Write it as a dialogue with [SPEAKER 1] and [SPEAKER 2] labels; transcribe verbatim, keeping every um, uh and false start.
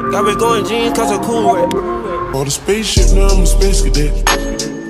[SPEAKER 1] Got me going jeans cause I'm cool, right?
[SPEAKER 2] On the spaceship, now I'm a space cadet.